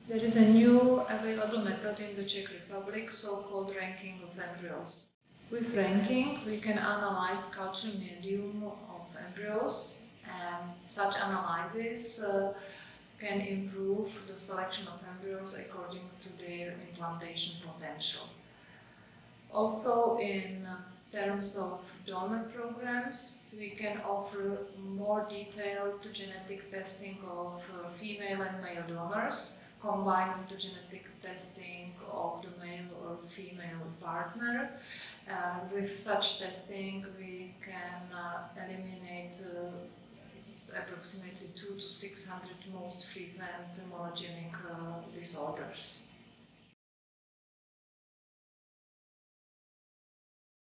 There is a new available method in the Czech Republic, so-called ranking of embryos. With ranking, we can analyze culture medium of embryos, and such analysis can improve the selection of embryos according to their implantation potential. Also, in terms of donor programs, we can offer more detailed genetic testing of female and male donors, combined with the genetic testing of the male or female partner. With such testing, we can eliminate approximately 200 to 600 most frequent monogenic disorders.